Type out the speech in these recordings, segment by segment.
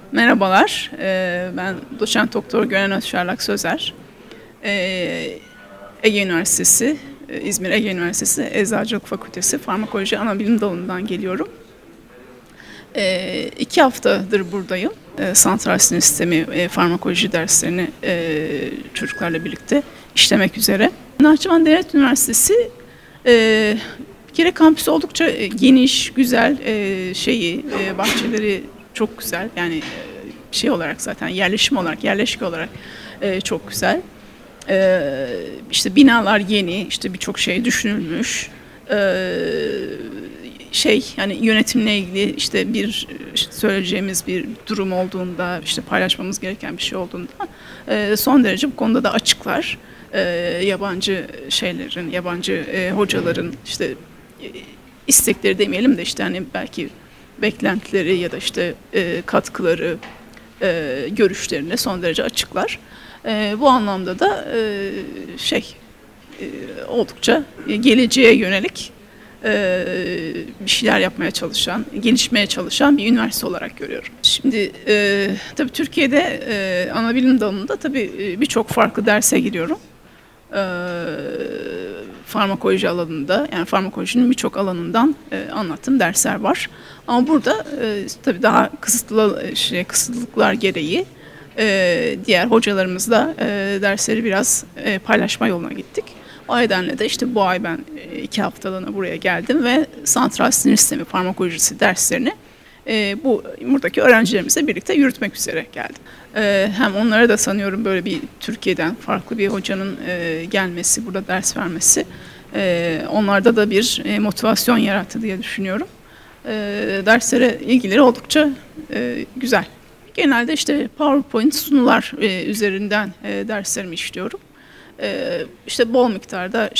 Merhabalar, ben Doçent Doktor Gönen Özşarlak Sözer. Ege Üniversitesi, İzmir Ege Üniversitesi Eczacılık Fakültesi Farmakoloji Anabilim Dalı'ndan geliyorum. 2 haftadır buradayım. Santral sinir sistemi farmakoloji derslerini çocuklarla birlikte işlemek üzere. Nahçıvan Devlet Üniversitesi bir kere kampüsü oldukça geniş, güzel, bahçeleri çok güzel. Yani şey olarak zaten yerleşim olarak, yerleşik olarak çok güzel. İşte binalar yeni, işte birçok şey düşünülmüş. Yani yönetimle ilgili işte söyleyeceğimiz bir durum olduğunda, işte paylaşmamız gereken bir şey olduğunda son derece bu konuda da açıklar. Yabancı hocaların işte istekleri demeyelim de işte hani belki beklentileri ya da işte katkıları, görüşlerini son derece açıklar. Bu anlamda da oldukça geleceğe yönelik bir şeyler yapmaya çalışan, gelişmeye çalışan bir üniversite olarak görüyorum. Şimdi tabii Türkiye'de anabilim dalında tabii birçok farklı derse giriyorum. Farmakoloji alanında, yani farmakolojinin birçok alanından anlattığım dersler var. Ama burada tabii daha kısıtlılıklar gereği diğer hocalarımızla dersleri biraz paylaşma yoluna gittik. O nedenle de işte bu ay ben 2 haftalığına buraya geldim ve santral sinir sistemi farmakolojisi derslerini buradaki öğrencilerimizle birlikte yürütmek üzere geldim. Hem onlara da sanıyorum böyle bir Türkiye'den farklı bir hocanın gelmesi, burada ders vermesi onlarda da bir motivasyon yarattı diye düşünüyorum. Derslere ilgileri oldukça güzel. Genelde işte PowerPoint sunular üzerinden derslerimi işliyorum. İşte bol miktarda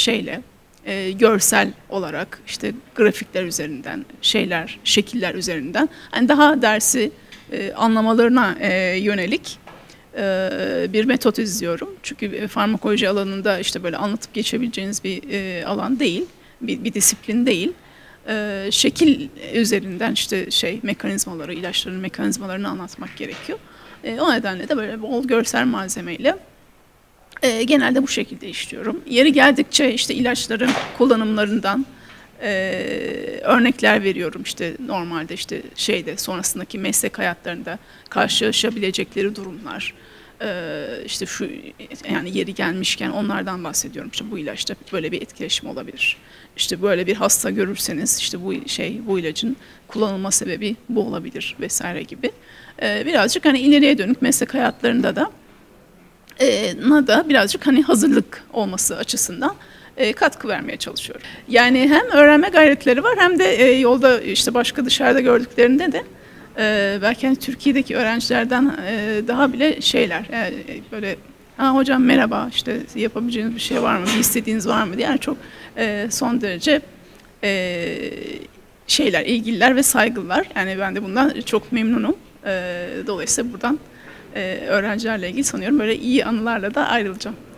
görsel olarak işte grafikler üzerinden, şekiller üzerinden yani daha dersi anlamalarına yönelik bir metot izliyorum. Çünkü farmakoloji alanında işte böyle anlatıp geçebileceğiniz bir alan değil, bir disiplin değil. Şekil üzerinden işte mekanizmaları, ilaçların mekanizmalarını anlatmak gerekiyor. O nedenle de böyle bol görsel malzemeyle genelde bu şekilde işliyorum. Yeri geldikçe işte ilaçların kullanımlarından örnekler veriyorum. İşte normalde işte sonrasındaki meslek hayatlarında karşılaşabilecekleri durumlar. İşte yani yeri gelmişken onlardan bahsediyorum. İşte bu ilaçta böyle bir etkileşim olabilir. İşte böyle bir hasta görürseniz işte bu ilacın kullanılma sebebi bu olabilir vesaire gibi. Birazcık hani ileriye dönük meslek hayatlarında da birazcık hani hazırlık olması açısından katkı vermeye çalışıyorum. Yani hem öğrenme gayretleri var hem de yolda işte başka dışarıda gördüklerinde de belki hani Türkiye'deki öğrencilerden daha bile böyle hocam merhaba işte yapabileceğiniz bir şey var mı, bir istediğiniz var mı diye yani çok son derece ilgililer ve saygılılar. Yani ben de bundan çok memnunum. Dolayısıyla buradan öğrencilerle ilgili sanıyorum böyle iyi anılarla da ayrılacağım.